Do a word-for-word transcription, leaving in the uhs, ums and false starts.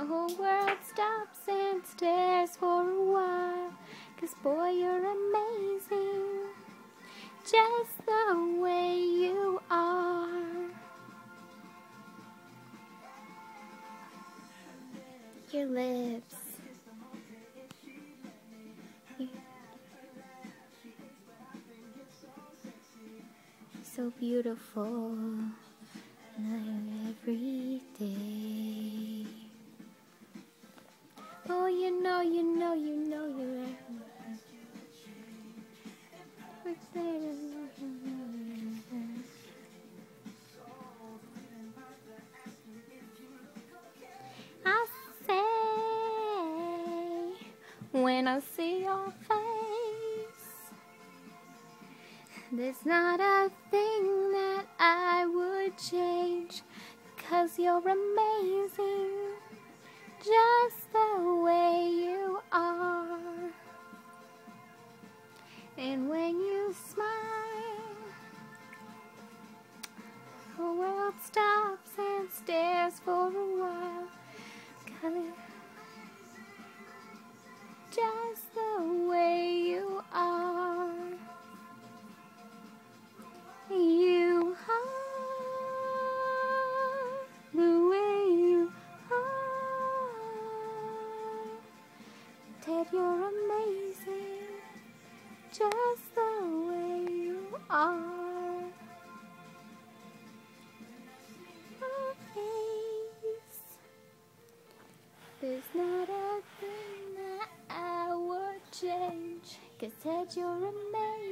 whole world stops and stares for a while. 'Cause boy, you're amazing, just the way you are. Your lips, you're so beautiful, every day. Oh, you know, you know, you know, you're I say, when I see your face, there's not a thing that I would change, 'cause you're amazing, just the way you are. And when you smile, the world stops and stares for a while. 'Cause just the way you are. You are the way you are. Ted, you're amazing, just the way you are. My face, there's not a thing that I would change, 'cause Ted, you're amazing.